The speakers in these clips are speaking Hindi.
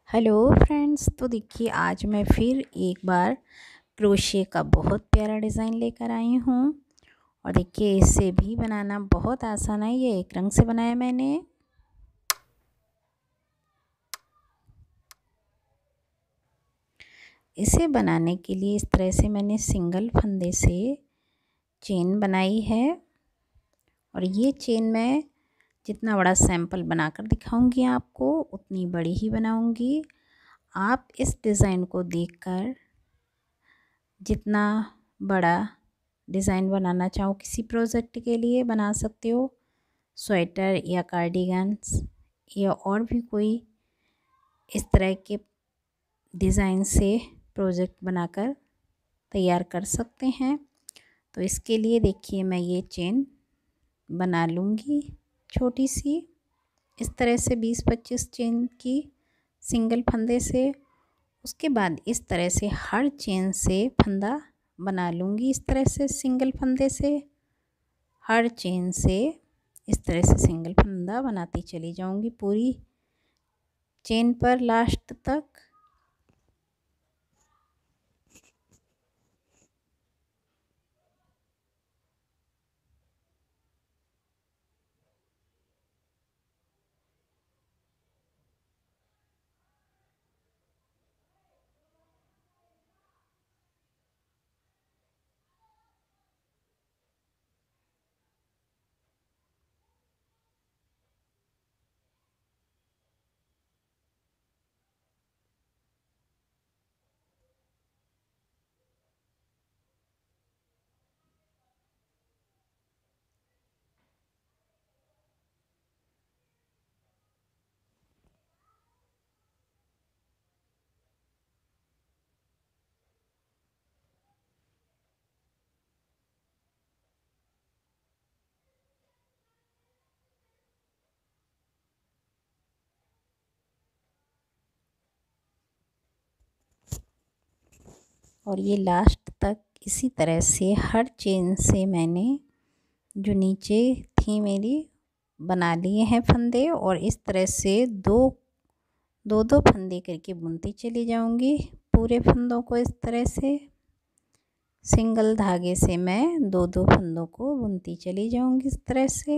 हेलो फ्रेंड्स, तो देखिए आज मैं फिर एक बार क्रोशे का बहुत प्यारा डिज़ाइन लेकर आई हूँ। और देखिए इसे भी बनाना बहुत आसान है। ये एक रंग से बनाया मैंने। इसे बनाने के लिए इस तरह से मैंने सिंगल फंदे से चेन बनाई है। और ये चेन मैं जितना बड़ा सैंपल बनाकर दिखाऊंगी आपको उतनी बड़ी ही बनाऊंगी। आप इस डिज़ाइन को देखकर जितना बड़ा डिज़ाइन बनाना चाहो किसी प्रोजेक्ट के लिए बना सकते हो। स्वेटर या कार्डिगन्स या और भी कोई इस तरह के डिज़ाइन से प्रोजेक्ट बनाकर तैयार कर सकते हैं। तो इसके लिए देखिए मैं ये चेन बना लूँगी छोटी सी, इस तरह से 20-25 चेन की सिंगल फंदे से। उसके बाद इस तरह से हर चेन से फंदा बना लूँगी। इस तरह से सिंगल फंदे से हर चेन से इस तरह से सिंगल फंदा बनाती चली जाऊँगी पूरी चेन पर लास्ट तक। और ये लास्ट तक इसी तरह से हर चेन से मैंने जो नीचे थी मेरी बना लिए हैं फंदे। और इस तरह से दो दो फंदे करके बुनती चली जाऊंगी पूरे फंदों को। इस तरह से सिंगल धागे से मैं दो फंदों को बुनती चली जाऊंगी इस तरह से।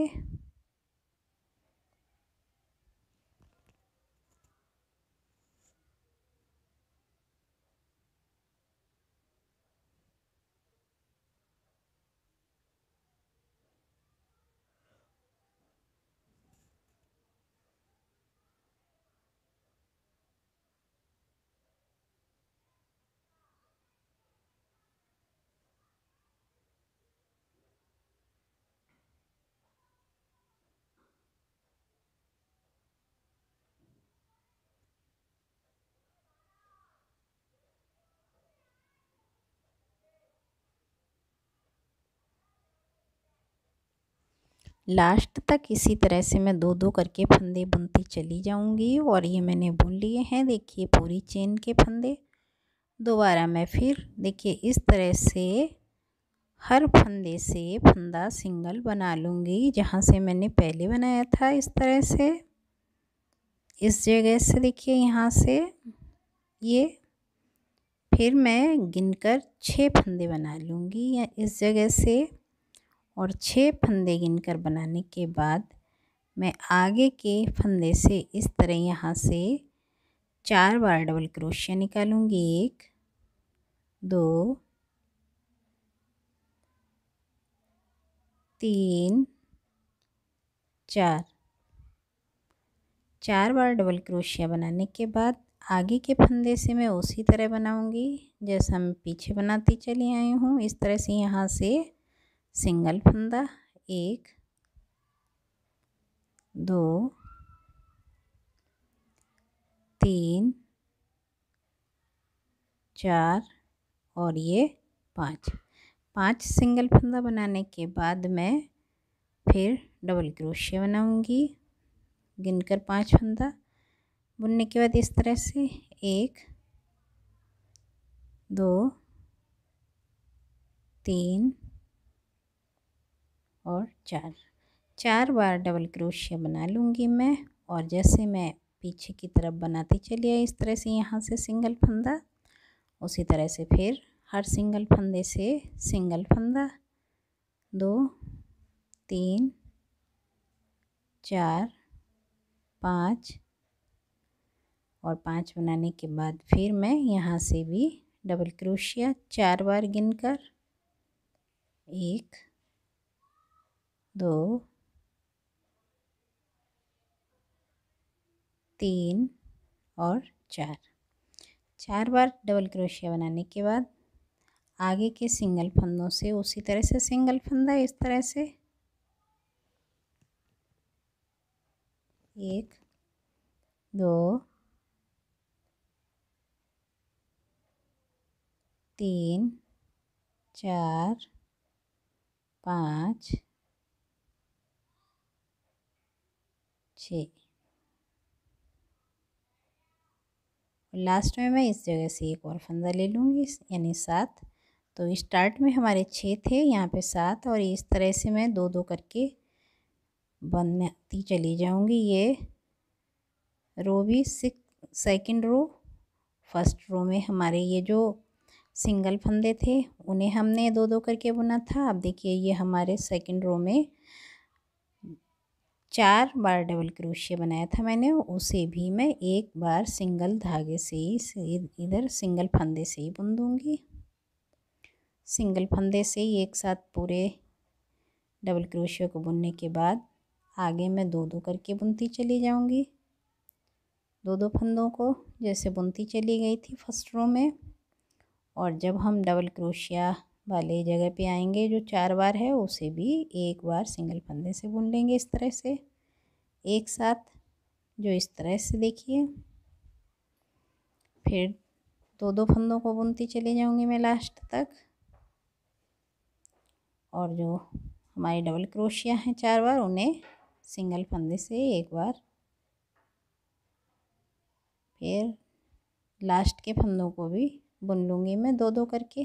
लास्ट तक इसी तरह से मैं दो करके फंदे बुनती चली जाऊंगी। और ये मैंने बुन लिए हैं देखिए पूरी चेन के फंदे। दोबारा मैं फिर देखिए इस तरह से हर फंदे से फंदा सिंगल बना लूँगी जहाँ से मैंने पहले बनाया था। इस तरह से इस जगह से देखिए यहाँ से ये फिर मैं गिनकर 6 फंदे बना लूँगी या इस जगह से। और 6 फंदे गिनकर बनाने के बाद मैं आगे के फंदे से इस तरह यहाँ से 4 बार डबल क्रोशिया निकालूंगी। 1 2 3 4 4 बार डबल क्रोशिया बनाने के बाद आगे के फंदे से मैं उसी तरह बनाऊंगी जैसा मैं पीछे बनाती चली आई हूँ। इस तरह से यहाँ से सिंगल फंदा 1 2 3 4 और ये 5 सिंगल फंदा बनाने के बाद मैं फिर डबल क्रोशिया बनाऊंगी गिनकर 5 फंदा बुनने के बाद इस तरह से 1 2 3 और 4 बार डबल क्रोशिया बना लूँगी मैं। और जैसे मैं पीछे की तरफ बनाते चलिए इस तरह से, यहाँ से सिंगल फंदा, उसी तरह से फिर हर सिंगल फंदे से सिंगल फंदा, 2 3 4 5 और 5 बनाने के बाद फिर मैं यहाँ से भी डबल क्रोशिया 4 बार गिनकर 1 2 3 और 4 बार डबल क्रोशिया बनाने के बाद आगे के सिंगल फंदों से उसी तरह से सिंगल फंदा इस तरह से 1 2 3 4 5 6। लास्ट में मैं इस जगह से एक और फंदा ले लूँगी, यानी 7। तो स्टार्ट में हमारे 6 थे, यहाँ पे 7, और इस तरह से मैं 2-2 करके बनती चली जाऊँगी। ये रो भी सेकंड रो, फर्स्ट रो में हमारे ये जो सिंगल फंदे थे उन्हें हमने 2-2 करके बुना था। अब देखिए ये हमारे सेकंड रो में 4 बार डबल क्रोशिया बनाया था मैंने, उसे भी मैं एक बार सिंगल धागे से ही इधर सिंगल फंदे से ही बुन दूँगी। सिंगल फंदे से ही एक साथ पूरे डबल क्रोशिया को बुनने के बाद आगे मैं 2-2 करके बुनती चली जाऊँगी, 2-2 फंदों को जैसे बुनती चली गई थी फर्स्ट रो में। और जब हम डबल क्रोशिया वाले जगह पे आएंगे जो 4 बार है, उसे भी एक बार सिंगल फंदे से बुन लेंगे इस तरह से एक साथ, जो इस तरह से देखिए। फिर 2-2 फंदों को बुनती चली जाऊंगी मैं लास्ट तक, और जो हमारी डबल क्रोशिया हैं 4 बार उन्हें सिंगल फंदे से एक बार, फिर लास्ट के फंदों को भी बुन लूँगी मैं 2-2 करके।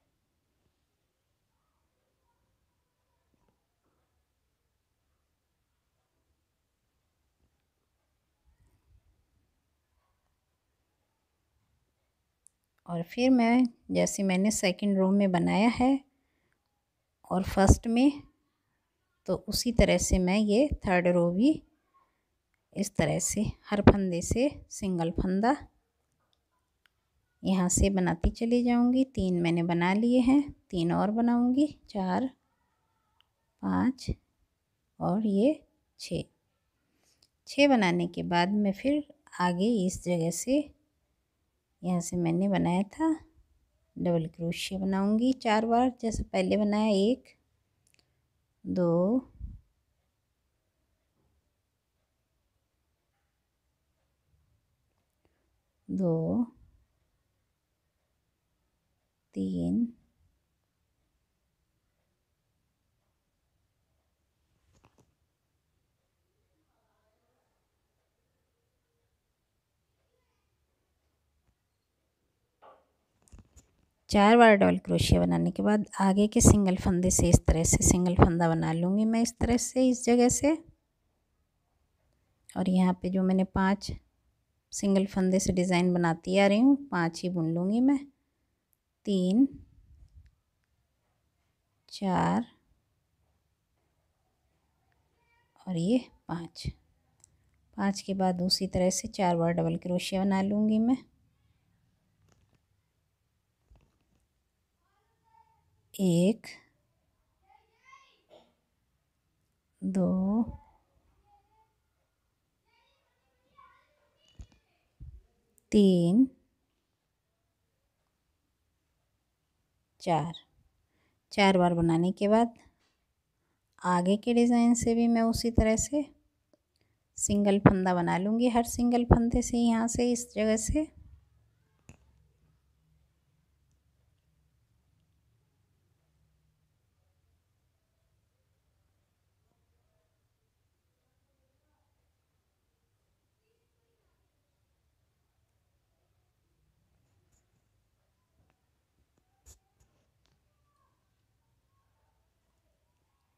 और फिर मैं जैसे मैंने सेकंड रो में बनाया है और फर्स्ट में, तो उसी तरह से मैं ये थर्ड रो भी इस तरह से हर फंदे से सिंगल फंदा यहाँ से बनाती चली जाऊंगी। 3 मैंने बना लिए हैं, 3 और बनाऊंगी, 4 5 और ये 6 बनाने के बाद मैं फिर आगे इस जगह से, यहाँ से मैंने बनाया था डबल क्रोशिया बनाऊंगी 4 बार जैसे पहले बनाया, 1 2 2 3 4 बार डबल क्रोशिया बनाने के बाद आगे के सिंगल फंदे से इस तरह से सिंगल फंदा बना लूँगी मैं इस तरह से इस जगह से। और यहाँ पे जो मैंने 5 सिंगल फंदे से डिज़ाइन बनाती आ रही हूँ, 5 ही बुन लूँगी मैं, 3 4 और ये 5 के बाद उसी तरह से 4 बार डबल क्रोशिया बना लूँगी मैं। 1 2 3 4 बार बनाने के बाद आगे के डिज़ाइन से भी मैं उसी तरह से सिंगल फंदा बना लूँगी हर सिंगल फंदे से, यहाँ से इस जगह से।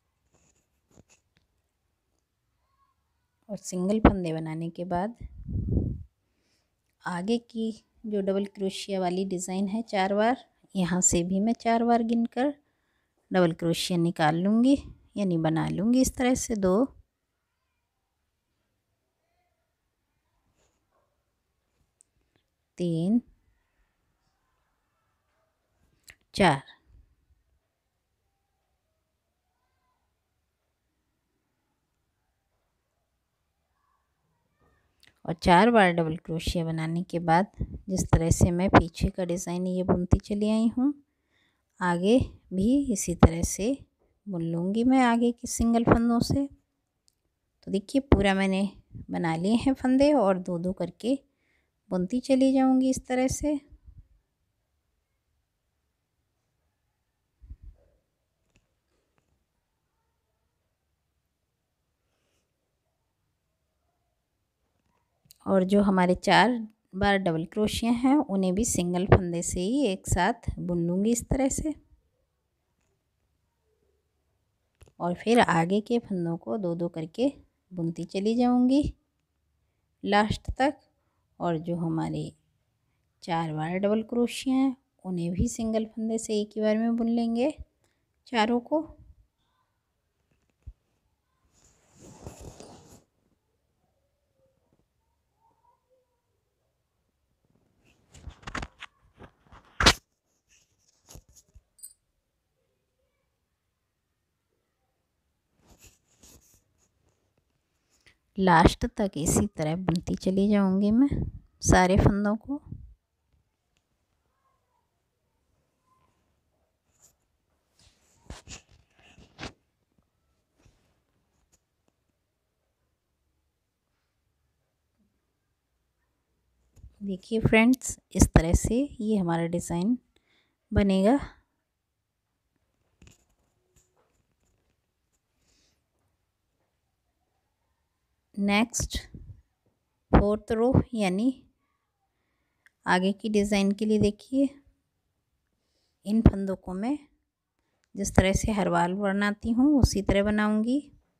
और सिंगल फंदे बनाने के बाद आगे की जो डबल क्रोशिया वाली डिज़ाइन है 4 बार, यहाँ से भी मैं 4 बार गिनकर डबल क्रोशिया निकाल लूँगी, यानी बना लूँगी इस तरह से 2, 3, 4 और 4 बार डबल क्रोशिया बनाने के बाद जिस तरह से मैं पीछे का डिज़ाइन ये बुनती चली आई हूँ, आगे भी इसी तरह से बुन लूँगी मैं आगे के सिंगल फंदों से। तो देखिए पूरा मैंने बना लिए हैं फंदे और 2-2 करके बुनती चली जाऊँगी इस तरह से। और जो हमारे 4 बार डबल क्रोशिया हैं उन्हें भी सिंगल फंदे से ही एक साथ बुन लूँगी इस तरह से। और फिर आगे के फंदों को 2-2 करके बुनती चली जाऊँगी लास्ट तक। और जो हमारे 4 बार डबल क्रोशिया हैं उन्हें भी सिंगल फंदे से एक ही बार में बुन लेंगे चारों को। लास्ट तक इसी तरह बुनती चली जाऊंगी मैं सारे फंदों को। देखिए फ्रेंड्स इस तरह से ये हमारा डिज़ाइन बनेगा। नेक्स्ट 4th रो यानी आगे की डिज़ाइन के लिए देखिए इन फंदों को मैं जिस तरह से हर बार बनाती हूँ उसी तरह बनाऊंगी।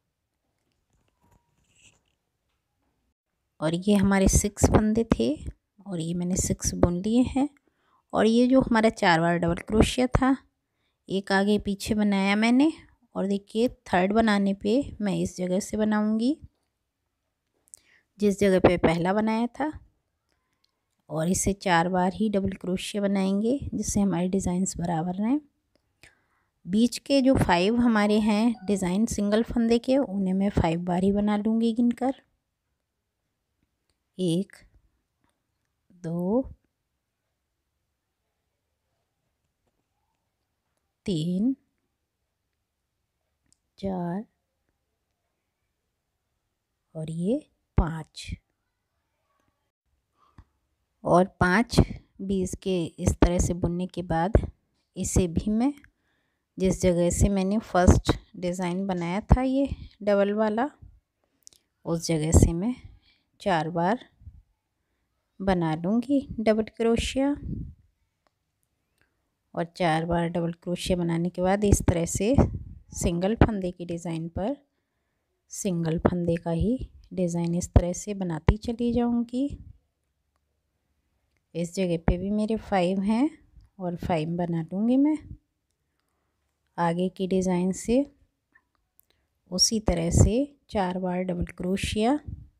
और ये हमारे 6 फंदे थे और ये मैंने 6 बुन लिए हैं। और ये जो हमारा 4 बार डबल क्रोशिया था एक आगे पीछे बनाया मैंने। और देखिए 3rd बनाने पे मैं इस जगह से बनाऊंगी जिस जगह पे पहला बनाया था और इसे 4 बार ही डबल क्रोशिया बनाएंगे जिससे हमारे डिज़ाइंस बराबर रहें। बीच के जो 5 हमारे हैं डिज़ाइन सिंगल फंदे के उन्हें मैं 5 बार ही बना लूँगी गिनकर। 1, 2, 3, 4 और ये 5 और 5 भी इसके इस तरह से बुनने के बाद इसे भी मैं जिस जगह से मैंने फर्स्ट डिज़ाइन बनाया था ये डबल वाला उस जगह से मैं 4 बार बना लूँगी डबल क्रोशिया। और 4 बार डबल क्रोशिया बनाने के बाद इस तरह से सिंगल फंदे की डिज़ाइन पर सिंगल फंदे का ही डिज़ाइन इस तरह से बनाती चली जाऊँगी। इस जगह पे भी मेरे 5 हैं और 5 बना लूँगी मैं आगे की डिज़ाइन से उसी तरह से 4 बार डबल क्रोशिया।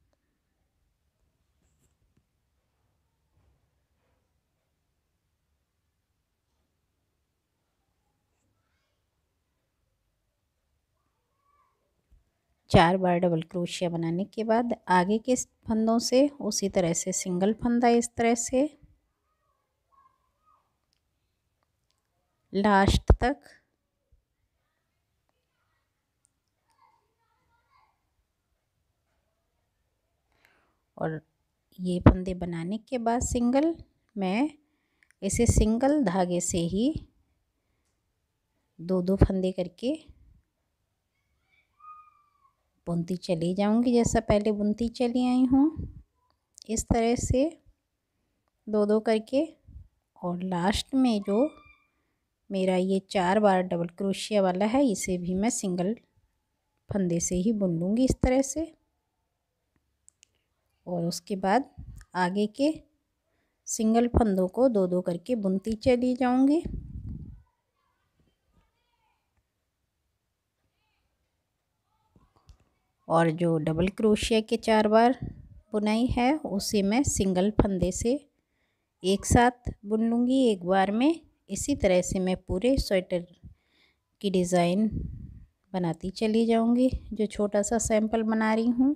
चार बार डबल क्रोशिया बनाने के बाद आगे के फंदों से उसी तरह से सिंगल फंदा इस तरह से लास्ट तक। और ये फंदे बनाने के बाद सिंगल मैं इसे सिंगल धागे से ही 2-2 फंदे करके बुनती चली जाऊंगी जैसा पहले बुनती चली आई हूँ इस तरह से 2-2 करके। और लास्ट में जो मेरा ये 4 बार डबल क्रोशिया वाला है इसे भी मैं सिंगल फंदे से ही बुन लूँगी इस तरह से। और उसके बाद आगे के सिंगल फंदों को दो दो करके बुनती चली जाऊंगी। और जो डबल क्रोशिया के 4 बार बुनाई है उसे मैं सिंगल फंदे से एक साथ बुन लूँगी एक बार में। इसी तरह से मैं पूरे स्वेटर की डिज़ाइन बनाती चली जाऊंगी, जो छोटा सा सैंपल बना रही हूँ।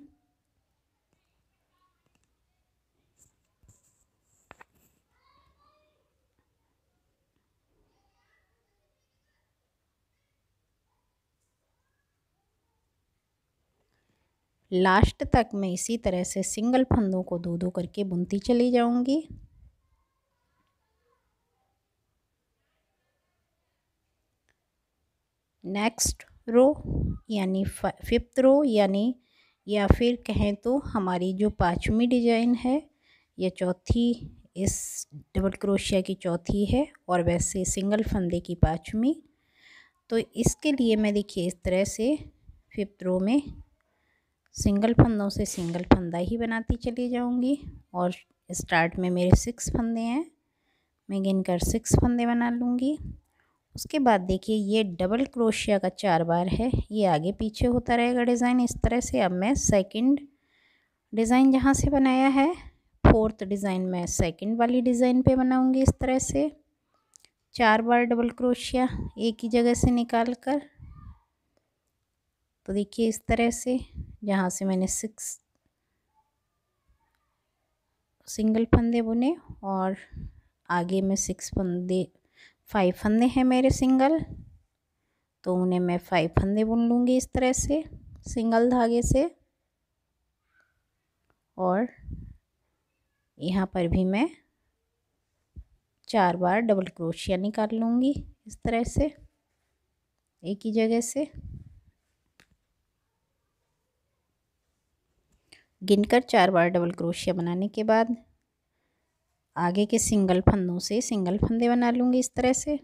लास्ट तक मैं इसी तरह से सिंगल फंदों को दो दो करके बुनती चली जाऊंगी। नेक्स्ट रो यानी 5th रो यानी या फिर कहें तो हमारी जो 5वीं डिजाइन है, या चौथी, इस डबल क्रोशिया की चौथी है और वैसे सिंगल फंदे की 5वीं। तो इसके लिए मैं देखिए इस तरह से 5th रो में सिंगल फंदों से सिंगल फंदा ही बनाती चली जाऊंगी। और स्टार्ट में मेरे 6 फंदे हैं, मैं गिनकर 6 फंदे बना लूँगी। उसके बाद देखिए ये डबल क्रोशिया का 4 बार है, ये आगे पीछे होता रहेगा डिज़ाइन इस तरह से। अब मैं सेकंड डिज़ाइन जहाँ से बनाया है, 4th डिज़ाइन मैं सेकंड वाली डिज़ाइन पे बनाऊंगी इस तरह से 4 बार डबल क्रोशिया एक ही जगह से निकाल कर। तो देखिए इस तरह से जहाँ से मैंने 6 सिंगल फंदे बुने और आगे में 5 फंदे हैं मेरे सिंगल, तो उन्हें मैं 5 फंदे बुन लूँगी इस तरह से सिंगल धागे से। और यहाँ पर भी मैं 4 बार डबल क्रोशिया निकाल लूँगी इस तरह से एक ही जगह से। गिनकर 4 बार डबल क्रोशिया बनाने के बाद आगे के सिंगल फंदों से सिंगल फंदे बना लूँगी इस तरह से।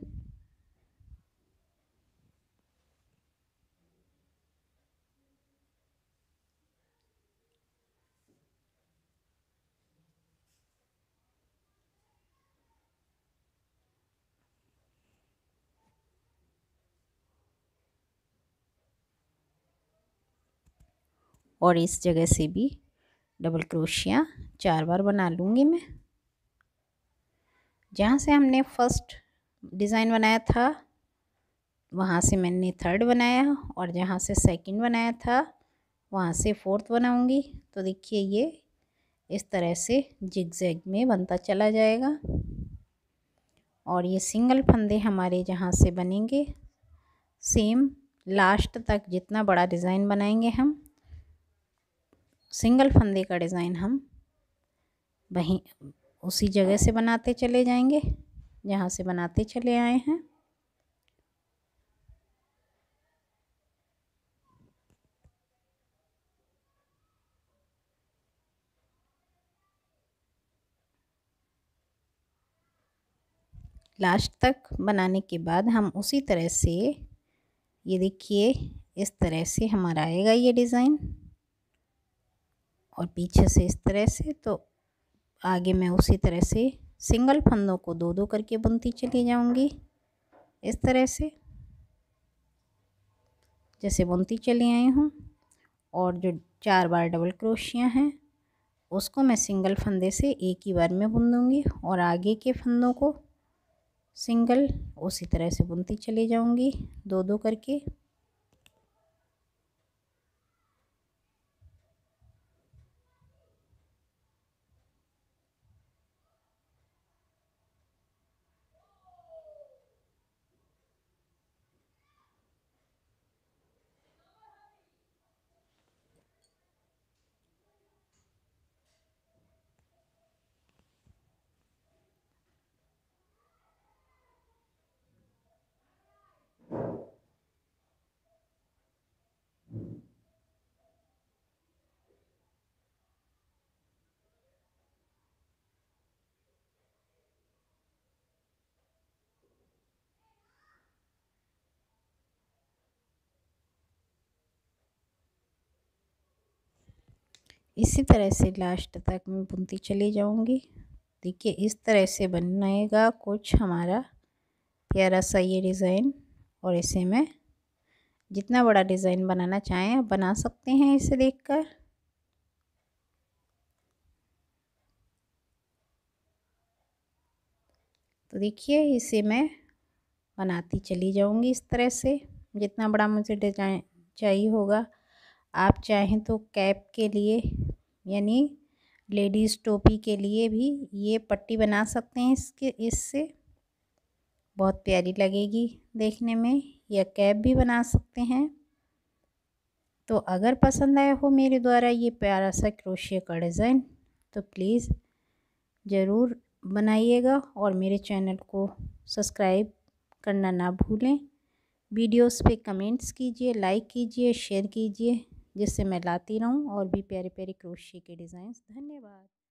और इस जगह से भी डबल क्रोशिया 4 बार बना लूँगी मैं। जहाँ से हमने फर्स्ट डिज़ाइन बनाया था वहाँ से मैंने 3rd बनाया, और जहाँ से सेकंड बनाया था वहाँ से 4th बनाऊँगी। तो देखिए ये इस तरह से जिगजैग में बनता चला जाएगा। और ये सिंगल फंदे हमारे जहाँ से बनेंगे सेम लास्ट तक जितना बड़ा डिज़ाइन बनाएंगे हम, सिंगल फंदे का डिज़ाइन हम वहीं उसी जगह से बनाते चले जाएंगे जहाँ से बनाते चले आए हैं। लास्ट तक बनाने के बाद हम उसी तरह से, ये देखिए इस तरह से हमारा आएगा ये डिज़ाइन, और पीछे से इस तरह से। तो आगे मैं उसी तरह से सिंगल फंदों को दो दो करके बुनती चली जाऊंगी इस तरह से जैसे बुनती चली आई हूँ। और जो 4 बार डबल क्रोशिया हैं उसको मैं सिंगल फंदे से एक ही बार में बुन दूँगी, और आगे के फंदों को सिंगल उसी तरह से बुनती चली जाऊंगी दो दो करके। इसी तरह से लास्ट तक मैं बुनती चली जाऊंगी। देखिए इस तरह से बनेगा कुछ हमारा प्यारा सा ये डिज़ाइन। और इसे मैं जितना बड़ा डिज़ाइन बनाना चाहें आप बना सकते हैं इसे देखकर। तो देखिए इसे मैं बनाती चली जाऊंगी इस तरह से, जितना बड़ा मुझे डिज़ाइन चाहिए होगा। आप चाहें तो कैप के लिए यानी लेडीज़ टोपी के लिए भी ये पट्टी बना सकते हैं, इससे बहुत प्यारी लगेगी देखने में, या कैप भी बना सकते हैं। तो अगर पसंद आया हो मेरे द्वारा ये प्यारा सा क्रोशिया का डिज़ाइन तो प्लीज़ ज़रूर बनाइएगा और मेरे चैनल को सब्सक्राइब करना ना भूलें। वीडियोस पे कमेंट्स कीजिए, लाइक कीजिए, शेयर कीजिए, जिससे मैं लाती रहूं और भी प्यारे प्यारे क्रोशिया के डिज़ाइंस। धन्यवाद।